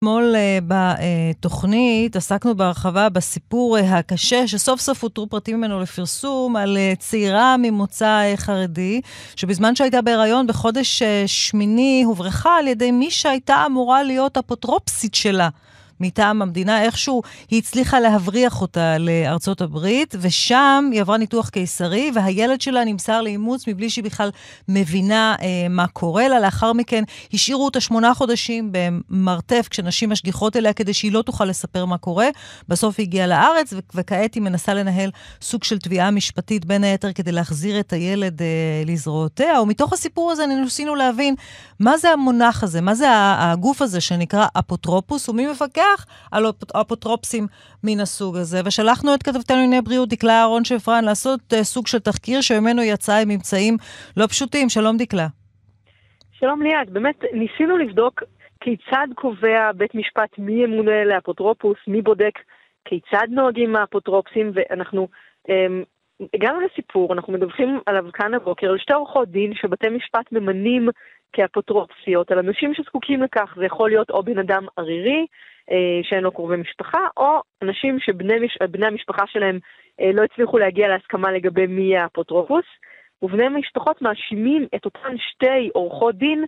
אתמול בתוכנית עסקנו בהרחבה בסיפור הקשה, שסוף סוף הותרו פרטים ממנו לפרסום, על צעירה ממוצא חרדי, שבזמן שהייתה בהיריון בחודש שמיני הוברחה על ידי מי שהייתה אמורה להיות אפוטרופסית שלה. מטעם המדינה, איכשהו היא הצליחה להבריח אותה לארצות הברית, ושם היא עברה ניתוח קיסרי, והילד שלה נמסר לאימוץ מבלי שהיא בכלל מבינה מה קורה לה. לאחר מכן השאירו אותה 8 חודשים במרתף, כשנשים משגיחות אליה, כדי שהיא לא תוכל לספר מה קורה. בסוף היא הגיעה לארץ, וכעת היא מנסה לנהל סוג של תביעה משפטית, בין היתר כדי להחזיר את הילד לזרועותיה. ומתוך הסיפור הזה ניסינו להבין מה זה המונח הזה, מה זה הגוף הזה שנקרא אפוטרופוס, ומי מפקח על אפוטרופסים מן הסוג הזה, ושלחנו את כתבתנו לענייני בריאות דקלה אהרון שפרן לעשות סוג של תחקיר שממנו יצא עם ממצאים לא פשוטים. שלום דקלה. שלום ליאת, באמת ניסינו לבדוק כיצד קובע בית משפט מי ימונה לאפוטרופוס, מי בודק כיצד נוהגים האפוטרופסים, ואנחנו הגענו לסיפור, אנחנו מדווחים עליו כאן הבוקר, על 2 עורכות דין שבתי משפט ממנים כאפוטרופסיות, על אנשים שזקוקים לכך. זה יכול להיות או בן אדם ערירי, שאין לו קרובי משפחה, או אנשים שבני המשפחה שלהם לא הצליחו להגיע להסכמה לגבי מי יהיה האפוטרופוס, ובני המשפחות מאשימים את אותן 2 עורכות דין,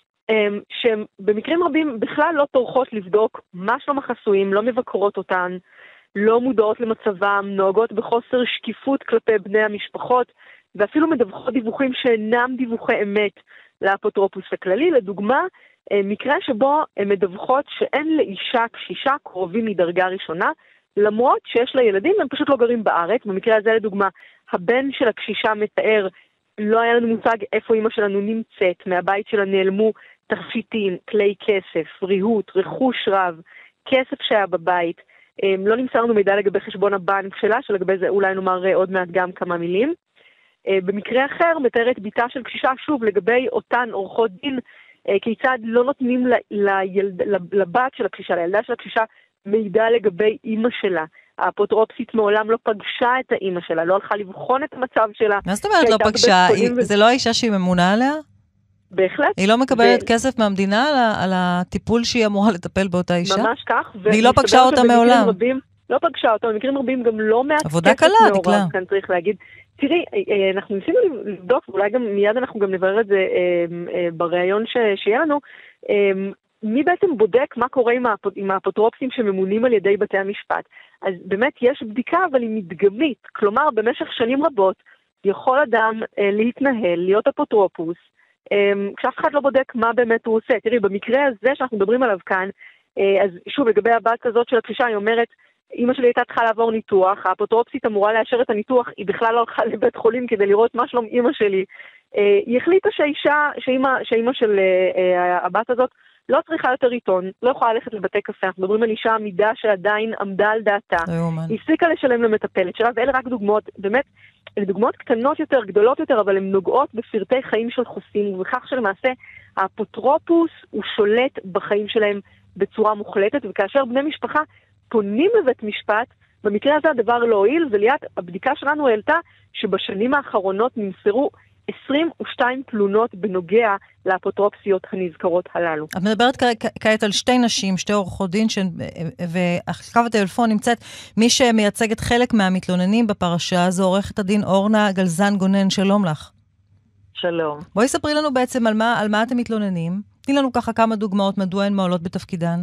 שהן במקרים רבים בכלל לא טורחות לבדוק מה שלום החסויים, לא מבקרות אותן, לא מודעות למצבם, נוהגות בחוסר שקיפות כלפי בני המשפחות, ואפילו מדווחות דיווחים שאינם דיווחי אמת לאפוטרופוס הכללי. לדוגמה, מקרה שבו הן מדווחות שאין לאישה קשישה קרובים מדרגה ראשונה, למרות שיש לה ילדים, הם פשוט לא גרים בארץ. במקרה הזה, לדוגמה, הבן של הקשישה מתאר, לא היה לנו מושג איפה אמא שלנו נמצאת, מהבית שלה נעלמו תכשיטים, כלי כסף, ריהוט, רכוש רב, כסף שהיה בבית, לא נמסר לנו מידע לגבי חשבון הבנק שלה, שלגבי זה אולי נאמר עוד מעט גם כמה מילים. במקרה אחר מתארת ביתה של קשישה שוב לגבי אותן עורכות דין, כיצד לא נותנים לבת של הקשישה, לילדה של הקשישה, מידע לגבי אמא שלה. האפוטרופסית מעולם לא פגשה את האמא שלה, לא הלכה לבחון את המצב שלה. מה זאת אומרת לא פגשה? זה לא האישה שהיא ממונה עליה? בהחלט. היא לא מקבלת כסף מהמדינה על הטיפול שהיא אמורה לטפל באותה אישה? ממש כך. והיא לא פגשה אותה מעולם? לא פגשה אותה, במקרים רבים גם לא מעט עבודה קלה, דקלה. כאן צריך להגיד. תראי, אנחנו ניסינו לבדוק, ואולי גם מיד אנחנו גם נברר את זה בראיון שיהיה לנו, מי בעצם בודק מה קורה עם האפוטרופסים שממונים על ידי בתי המשפט. אז באמת יש בדיקה, אבל היא מדגמית. כלומר, במשך שנים רבות יכול אדם להתנהל, להיות אפוטרופוס, כשאף אחד לא בודק מה באמת הוא עושה. תראי, במקרה הזה שאנחנו מדברים עליו כאן, אז שוב, לגבי הבת הזאת של הקשישה, היא אומרת, אמא שלי הייתה צריכה לעבור ניתוח, האפוטרופסית אמורה לאשר את הניתוח, היא בכלל לא הלכה לבית חולים כדי לראות מה שלום אמא שלי. היא החליטה שאמא של הבת הזאת לא צריכה יותר עיתון, לא יכולה ללכת לבתי קפה. אנחנו מדברים על אישה עמידה שעדיין עמדה על דעתה. היא הפסיקה לשלם למטפלת שלה, ואלה רק דוגמאות, באמת, אלה דוגמאות קטנות יותר, גדולות יותר, אבל הן נוגעות בפרטי חיים של חוסים, ובכך שלמעשה האפוטרופוס הוא שולט בחיים שלהם בצורה מוחלטת, וכאשר בני משפחה פונים לבית משפט, במקרה הזה הדבר לא הועיל, וליד הבדיקה שלנו העלתה שבשנים האחרונות נמסרו 22 תלונות בנוגע לאפוטרופסיות הנזכרות הללו. את מדברת כעת על 2 נשים, 2 עורכות דין, ואחר קו הטלפון נמצאת מי שמייצגת חלק מהמתלוננים בפרשה הזו, עורכת הדין אורנה גלזן גונן. שלום לך. שלום. בואי ספרי לנו בעצם על מה אתם מתלוננים. תני לנו ככה כמה דוגמאות מדוע הן מעלות בתפקידן.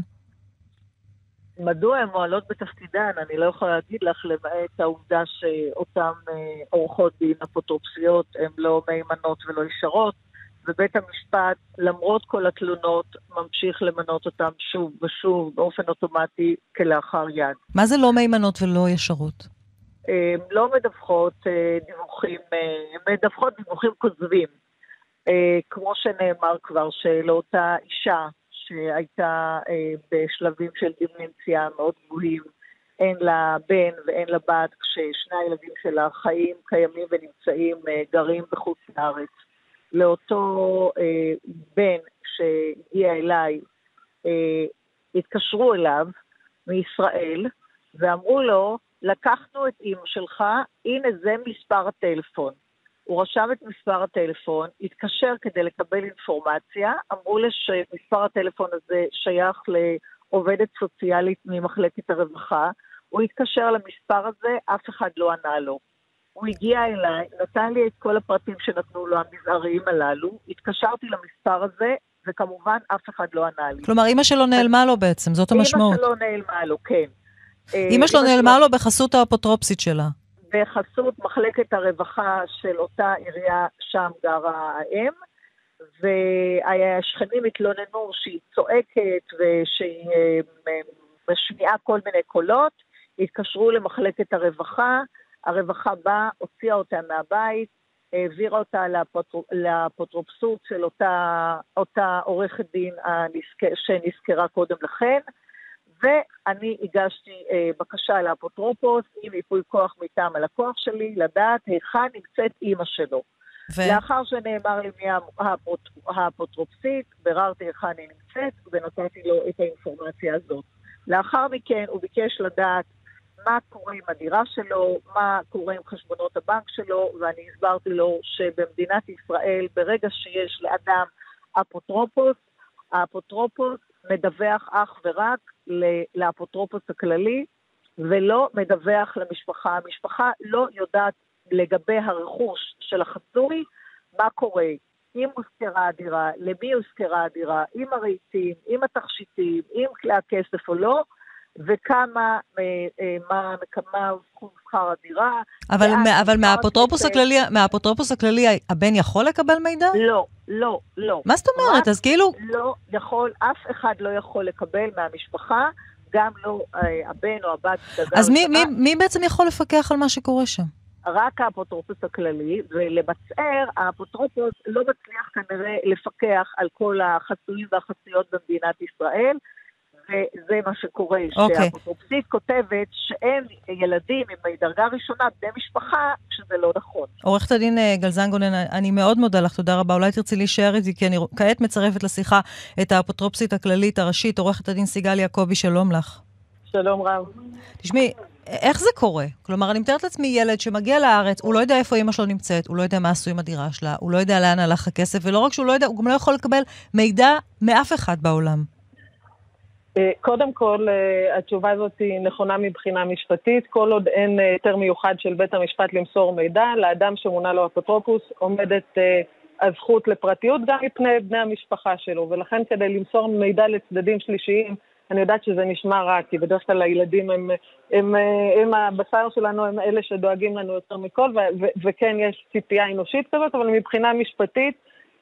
מדוע הן מועלות בתפקידן? אני לא יכולה להגיד לך, למעט העובדה שאותן עורכות דין אפוטרופסיות הן לא מהימנות ולא ישרות, ובית המשפט, למרות כל התלונות, ממשיך למנות אותם שוב ושוב, באופן אוטומטי, כלאחר יד. מה זה לא מהימנות ולא ישרות? לא מדווחות דיווחים, מדווחות דיווחים כוזבים. כמו שנאמר כבר, שלאותה אישה, שהייתה בשלבים של דמנציה מאוד גבוהים, אין לה בן ואין לה בת, כששני הילדים שלה חיים, קיימים ונמצאים, גרים בחוץ לארץ. לאותו בן שהגיע אליי, התקשרו אליו מישראל, ואמרו לו, לקחנו את אמא שלך, הנה זה מספר הטלפון. הוא רשם את מספר הטלפון, התקשר כדי לקבל אינפורמציה, אמרו לי שמספר הטלפון הזה שייך עובדת סוציאלית ממחלקת הרווחה, הוא התקשר למספר הזה, אף אחד לא ענה לו. הוא הגיע אליי, נתן לי את כל הפרטים שנתנו לו המזעריים הללו, התקשרתי למספר הזה, וכמובן אף אחד לא ענה לי. כלומר, אמא שלו נעלמה לו בעצם, זאת המשמעות. אמא שלו נעלמה לו, כן. אמא שלו נעלמה לו בחסות האפוטרופסית שלה. בחסות מחלקת הרווחה של אותה עירייה, שם גרה האם, והשכנים התלוננו שהיא צועקת ושהיא משמיעה כל מיני קולות, התקשרו למחלקת הרווחה, הרווחה באה, הוציאה אותה מהבית, העבירה אותה לאפוטרופסות של אותה עורכת דין שנזכרה קודם לכן, ואני הגשתי בקשה לאפוטרופוס עם ייפוי כוח מטעם הלקוח שלי, לדעת היכן נמצאת אמא שלו. לאחר שנאמר לי מי האפוטרופסית, בררתי היכן היא נמצאת ונתתי לו את האינפורמציה הזאת. לאחר מכן הוא ביקש לדעת מה קורה עם הדירה שלו, מה קורה עם חשבונות הבנק שלו, ואני הסברתי לו שבמדינת ישראל, ברגע שיש לאדם אפוטרופוס, האפוטרופוס מדווח אך ורק לאפוטרופוס הכללי, ולא מדווח למשפחה. המשפחה לא יודעת לגבי הרכוש של החסוי, מה קורה, אם הוזכרה הדירה, למי הוזכרה הדירה, עם הרהיטים, עם התכשיטים, עם כלי הכסף או לא, וכמה, מה שכר הדירה. אבל מהאפוטרופוס הכללי, הבן יכול לקבל מידע? לא. מה זאת אומרת? אז כאילו... לא יכול, אף אחד לא יכול לקבל מהמשפחה, גם לא הבן או הבת. אז מי בעצם יכול לפקח על מה שקורה שם? רק האפוטרופוס הכללי, ולבצער, האפוטרופוס לא מצליח כנראה לפקח על כל החסויים והחסויות במדינת ישראל, וזה מה שקורה, שהאפוטרופסית כותבת שאין ילדים עם דרגה ראשונה בני משפחה, שזה לא נכון. עורכת הדין גלזן גונן, אני מאוד מודה לך, תודה רבה, אולי תרצי להישאר איתי, כי אני כעת מצרפת לשיחה את האפוטרופסית הכללית הראשית, עורכת הדין סיגל יעקבי, שלום לך. שלום רב. תשמעי, איך זה קורה? כלומר, אני מתארת לעצמי ילד שמגיע לארץ, הוא לא יודע איפה אמא שלו נמצאת, הוא לא יודע מה עשו עם הדירה שלה, הוא לא יודע לאן הלך הכסף, ולא רק שהוא לא יודע, הוא גם לא יכול לקבל מידע מאף אחד בעולם. קודם כל, התשובה הזאת היא נכונה מבחינה משפטית. כל עוד אין היתר מיוחד של בית המשפט למסור מידע, לאדם שמונה לו אפוטרופוס עומדת הזכות לפרטיות גם מפני בני המשפחה שלו, ולכן כדי למסור מידע לצדדים שלישיים, אני יודעת שזה נשמע רע, כי בדרך כלל הילדים הם הבשר שלנו, הם אלה שדואגים לנו יותר מכל, וכן יש ציפייה אנושית כזאת, אבל מבחינה משפטית,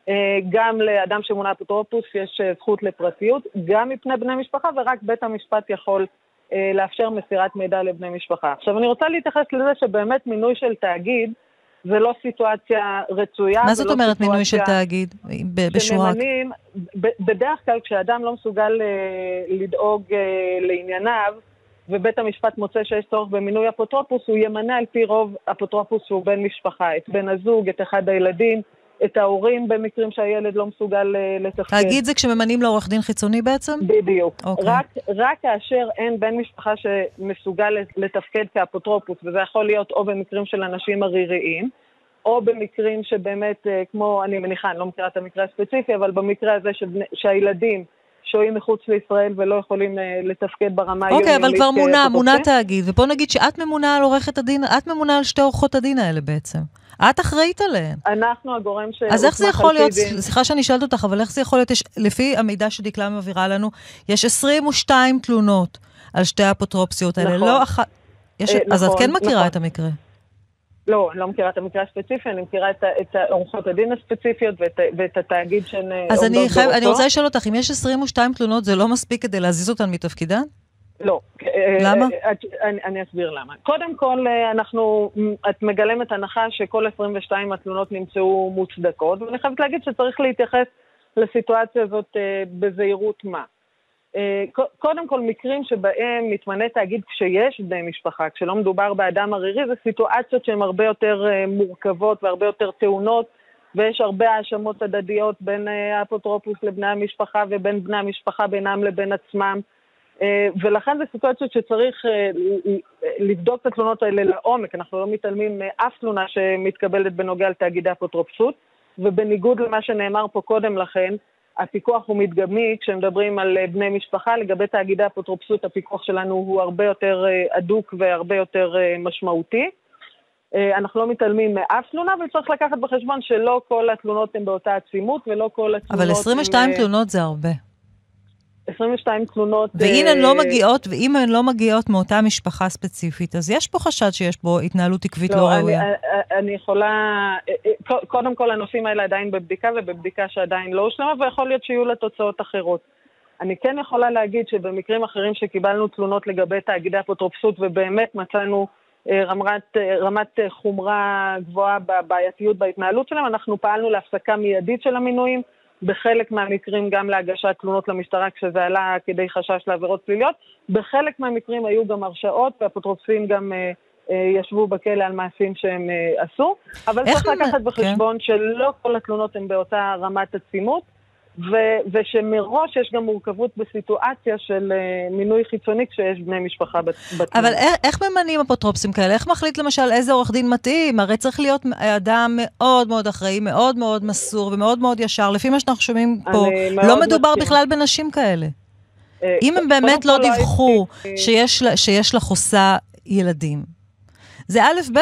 גם לאדם שמונה אפוטרופוס יש זכות לפרטיות, גם מפני בני משפחה, ורק בית המשפט יכול לאפשר מסירת מידע לבני משפחה. עכשיו אני רוצה להתייחס לזה שבאמת מינוי של תאגיד, זה לא סיטואציה רצויה. מה זאת אומרת מינוי של תאגיד? שממנים, בדרך כלל כשאדם לא מסוגל לדאוג לענייניו, ובית המשפט מוצא שיש צורך במינוי אפוטרופוס, הוא ימנה על פי רוב אפוטרופוס שהוא בן משפחה, את בן הזוג, את אחד הילדים, את ההורים במקרים שהילד לא מסוגל לתפקד. תאגיד זה כשממנים לעורך דין חיצוני בעצם? בדיוק. רק כאשר אין בן משפחה שמסוגל לתפקד כאפוטרופוס, וזה יכול להיות או במקרים של אנשים עריריים, או במקרים שבאמת, כמו אני מניחה, אני לא מכירה את המקרה הספציפי, אבל במקרה הזה שהילדים שוהים מחוץ לישראל ולא יכולים לתפקד ברמה היומיומית. אוקיי, אבל כבר מונה תאגיד, ופה נגיד שאת ממונה על עורכת הדין, את ממונה על שתי עורכות הדין האלה בעצם. את אחראית עליהן. אנחנו הגורם ש... אז איך זה יכול להיות, סליחה שאני שואלת אותך, אבל איך זה יכול להיות, לפי המידע שדקלה מעבירה לנו, יש 22 תלונות על שתי האפוטרופסיות האלה. נכון. לא אחת... אז את כן מכירה את המקרה. לא, אני לא מכירה את המקרה הספציפי, אני מכירה את עורכות הדין הספציפיות ואת התאגיד שהן עומדות בראשו. אז אני רוצה לשאול אותך, אם יש 22 תלונות, זה לא מספיק כדי להזיז אותן מתפקידן? לא. למה? אני אסביר למה. קודם כל, את מגלמת הנחה שכל 22 התלונות נמצאו מוצדקות, ואני חייבת להגיד שצריך להתייחס לסיטואציה הזאת בזהירות מה. קודם כל, מקרים שבהם מתמנה תאגיד כשיש בני משפחה, כשלא מדובר באדם ערירי, זה סיטואציות שהן הרבה יותר מורכבות והרבה יותר טעונות, ויש הרבה האשמות הדדיות בין האפוטרופוס לבני המשפחה ובין בני המשפחה בינם לבין עצמם, ולכן זה סיטואציות שצריך לבדוק את התלונות האלה לעומק. אנחנו לא מתעלמים מאף תלונה שמתקבלת בנוגע לתאגידי אפוטרופסות, ובניגוד למה שנאמר פה קודם לכן, הפיקוח הוא מדגמי, כשמדברים על בני משפחה, לגבי תאגידי אפוטרופסות, הפיקוח שלנו הוא הרבה יותר אדוק והרבה יותר משמעותי. אנחנו לא מתעלמים מאף תלונה, וצריך לקחת בחשבון שלא כל התלונות הן באותה עצימות, ולא כל התלונות... אבל 22 תלונות זה הרבה. 22 תלונות... ואם הן לא מגיעות מאותה משפחה ספציפית, אז יש פה חשד שיש פה התנהלות עקבית לא ראויה. אני יכולה... קודם כל, הנושאים האלה עדיין בבדיקה, ובבדיקה שעדיין לא הושלמה, ויכול להיות שיהיו לה תוצאות אחרות. אני כן יכולה להגיד שבמקרים אחרים שקיבלנו תלונות לגבי תאגידי אפוטרופסות, ובאמת מצאנו רמת חומרה גבוהה בבעייתיות בהתנהלות שלהם, אנחנו פעלנו להפסקה מיידית של המינויים, בחלק מהמקרים גם להגשת תלונות למשטרה כשזה עלה כדי חשש לעבירות פליליות, בחלק מהמקרים היו גם הרשעות, והאפוטרופסים גם ישבו בכלא על מעשים שהם עשו, אבל צריך לקחת בחשבון שלא כל התלונות הן באותה רמת עצימות, ושמראש יש גם מורכבות בסיטואציה של מינוי חיצוני כשיש בני משפחה בתלונה. אבל איך ממנים אפוטרופסים כאלה? איך מחליט למשל איזה עורך דין מתאים? הרי צריך להיות אדם מאוד מאוד אחראי, מאוד מאוד מסור ומאוד מאוד ישר. לפי מה שאנחנו שומעים פה, לא מדובר בכלל בנשים כאלה. אם הם באמת לא דיווחו שיש לחוסה ילדים, זה א' ב'.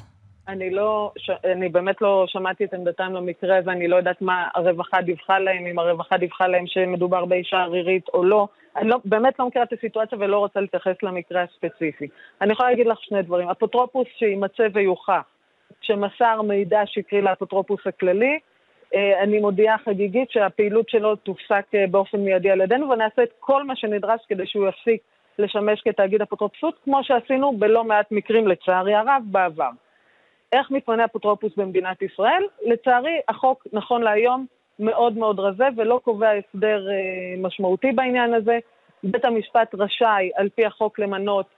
אני באמת לא שמעתי את עמדתם למקרה הזה, אני לא יודעת מה הרווחה דיווחה להם, אם הרווחה דיווחה להם שמדובר באישה ערירית או לא. אני באמת לא מכירה את הסיטואציה ולא רוצה להתייחס למקרה הספציפי. אני יכולה להגיד לך שני דברים. אפוטרופוס שימצא ויוכח, שמסר מידע שקרי לאפוטרופוס הכללי, אני מודיעה חגיגית שהפעילות שלו תופסק באופן מיידי על ידינו, ונעשה את כל מה שנדרש כדי שהוא יפסיק לשמש כתאגיד אפוטרופסות, כמו שעשינו בלא מעט מקרים לצערי הרב בעבר. איך מתמנה אפוטרופוס במדינת ישראל? לצערי, החוק נכון להיום מאוד מאוד רזה ולא קובע הסדר משמעותי בעניין הזה. בית המשפט רשאי על פי החוק למנות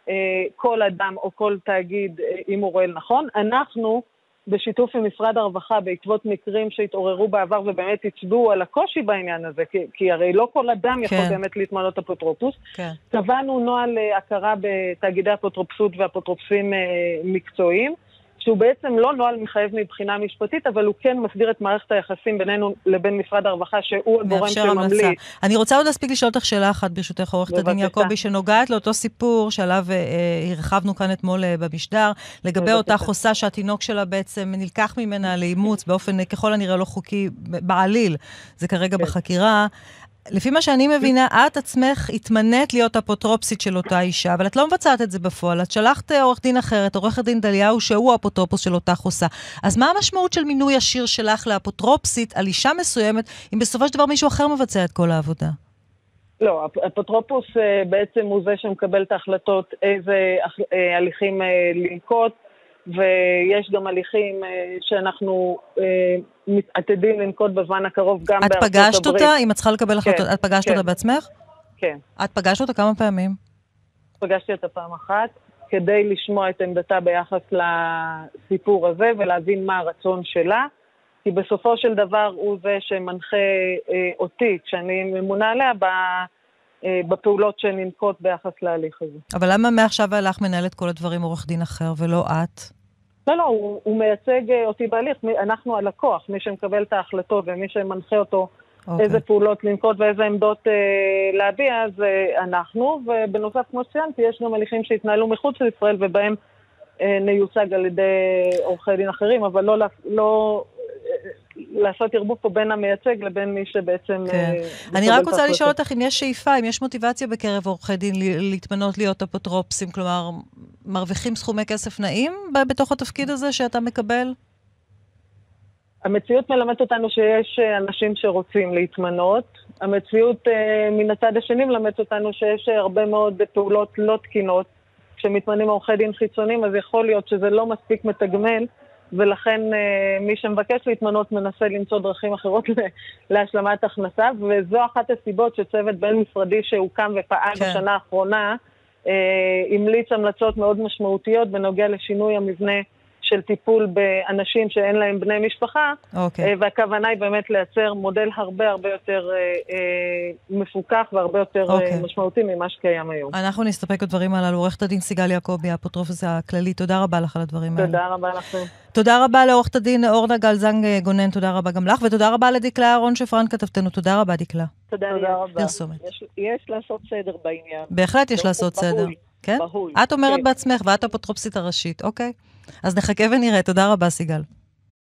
כל אדם או כל תאגיד אם הוא רואה נכון. אנחנו בשיתוף עם משרד הרווחה בעקבות מקרים שהתעוררו בעבר ובאמת הצביעו על הקושי בעניין הזה, כי הרי לא כל אדם יכול באמת להתמנות אפוטרופוס. קבענו נוהל הכרה בתאגידי אפוטרופסות ואפוטרופסים מקצועיים, שהוא בעצם לא נוהל מחייב מבחינה משפטית, אבל הוא כן מסדיר את מערכת היחסים בינינו לבין משרד הרווחה, שהוא הגורם שממליץ. אני רוצה עוד להספיק לשאול אותך שאלה אחת, ברשותך עורכת הדין יעקבי, שנוגעת לאותו סיפור שעליו הרחבנו כאן אתמול במשדר, לגבי אותה חוסה שהתינוק שלה בעצם נלקח ממנה לאימוץ, באופן ככל הנראה לא חוקי בעליל, זה כרגע בחקירה. לפי מה שאני מבינה, את עצמך התמנית להיות אפוטרופסית של אותה אישה, אבל את לא מבצעת את זה בפועל. את שלחת עורך דין אחרת, עורכת דין דליהו, שהוא אפוטרופוס של אותה חוסה. אז מה המשמעות של מינוי ישיר שלך לאפוטרופסית על אישה מסוימת, אם בסופו של דבר מישהו אחר מבצע את כל העבודה? לא, אפוטרופוס בעצם הוא זה שמקבל את ההחלטות איזה הליכים לנקוט, ויש גם הליכים שאנחנו מתעתדים לנקוט בזמן הקרוב גם בארצות הברית. את פגשת אותה? אם את צריכה לקבל החלטות, את פגשת אותה בעצמך? כן. את פגשת אותה כמה פעמים? פגשתי אותה פעם אחת, כדי לשמוע את עמדתה ביחס לסיפור הזה, ולהבין מה הרצון שלה, כי בסופו של דבר הוא זה שמנחה אותי, כשאני ממונה עליה בפעולות שננקוט ביחס להליך הזה. אבל למה מעכשיו ואילך מנהלת כל הדברים עורך דין אחר ולא את? לא, הוא מייצג אותי בהליך, אנחנו הלקוח, מי שמקבל את ההחלטות ומי שמנחה אותו איזה פעולות לנקוט ואיזה עמדות להביע, זה אנחנו, ובנוסף כמו שציינתי, יש גם הליכים שהתנהלו מחוץ לישראל ובהם ניוצג על ידי עורכי דין אחרים, אבל לא לעשות ערבוב פה בין המייצג לבין מי שבעצם... אני רק רוצה לשאול אותך אם יש שאיפה, אם יש מוטיבציה בקרב עורכי דין להתמנות להיות אפוטרופסים, כלומר, מרוויחים סכומי כסף נעים בתוך התפקיד הזה שאתה מקבל? המציאות מלמדת אותנו שיש אנשים שרוצים להתמנות. המציאות מן הצד השני מלמדת אותנו שיש הרבה מאוד פעולות לא תקינות. כשמתמנים עורכי דין חיצוניים, אז יכול להיות שזה לא מספיק מתגמל, ולכן מי שמבקש להתמנות מנסה למצוא דרכים אחרות להשלמת הכנסה, וזו אחת הסיבות שצוות בין משרדי שהוקם ופעל בשנה האחרונה, המליץ המלצות מאוד משמעותיות בנוגע לשינוי המבנה של טיפול באנשים שאין להם בני משפחה, והכוונה היא באמת לייצר מודל הרבה הרבה יותר מפוקח והרבה יותר משמעותי ממה שקיים היום. אנחנו נסתפק בדברים הללו. עורכת הדין סיגל יעקבי, האפוטרופוס הכללי, תודה רבה לך על הדברים האלה. תודה רבה לכם. תודה רבה לעורכת הדין אורנה גלזנג גונן, תודה רבה גם לך, ותודה רבה לדקלה אהרון שפרן כתבתנו, תודה רבה דקלה. תודה רבה. פרסומת. יש לעשות סדר בעניין. בהחלט יש לעשות סדר. כן? בהול. את אומרת בעצמך, ואת אפוטרופסית הראשית, אוקיי? אז נחכה ונראה, תודה רבה סיגל.